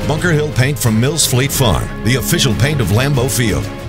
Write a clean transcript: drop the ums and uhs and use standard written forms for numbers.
Bunker Hill paint from Mills Fleet Farm, the official paint of Lambeau Field.